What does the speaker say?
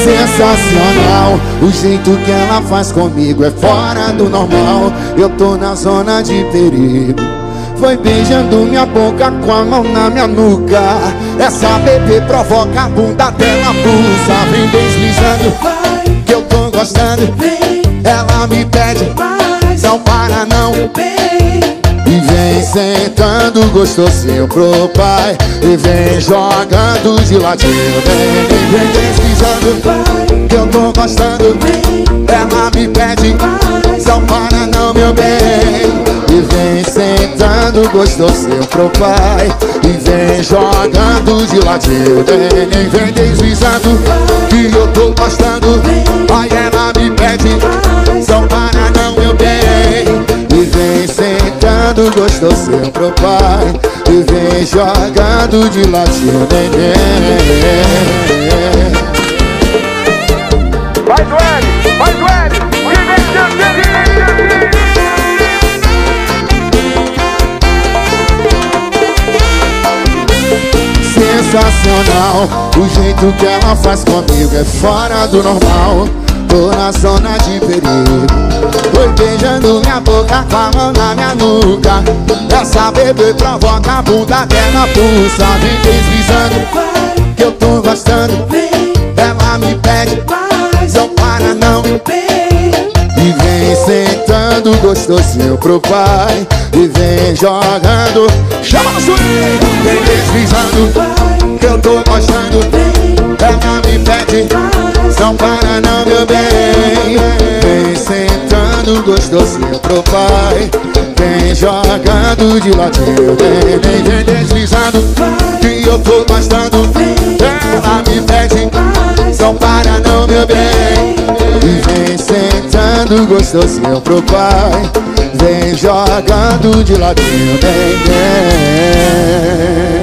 Sensacional, o jeito que ela faz comigo é fora do normal. Eu tô na zona de perigo. Foi beijando minha boca com a mão na minha nuca. Essa bebê provoca a bunda dela, pulsa. Vem deslizando, que eu tô gostando. Ela me pede, não para não. E vem sentando gostosinho pro pai. E vem jogando de ladinho. Vem deslizando, que eu tô gostando. Ela me pede, não para não, meu bem. E vem sentando gostosinho pro pai. E vem jogando de ladinho. Vem deslizando, que eu tô gostando. Aí ela me pede, não para não, meu bem. E vem sentando gostosinho pro pai. E vem jogando de ladinho. Vai do L, vai do L. Sensacional, o jeito que ela faz comigo é fora do normal. Tô na zona de perigo. Foi beijando minha boca com a mão na minha nuca. Essa bebê provoca a bunda dela, pulsa. Vem deslizando, que eu tô gostando. Ela me pede, não para não. E vem sentando gostosinho pro pai. E vem jogando, chama no swing. Vem deslizando, que eu tô gostando. Ela me pede, não para não, meu bem. Vem sentando gostosinho pro pai. Vem jogando de ladinho. Vem deslizando, que eu tô gostando. Ela me pede, não para não, meu bem. E vem sentando gostosinho pro pai. Vem jogando de ladinho.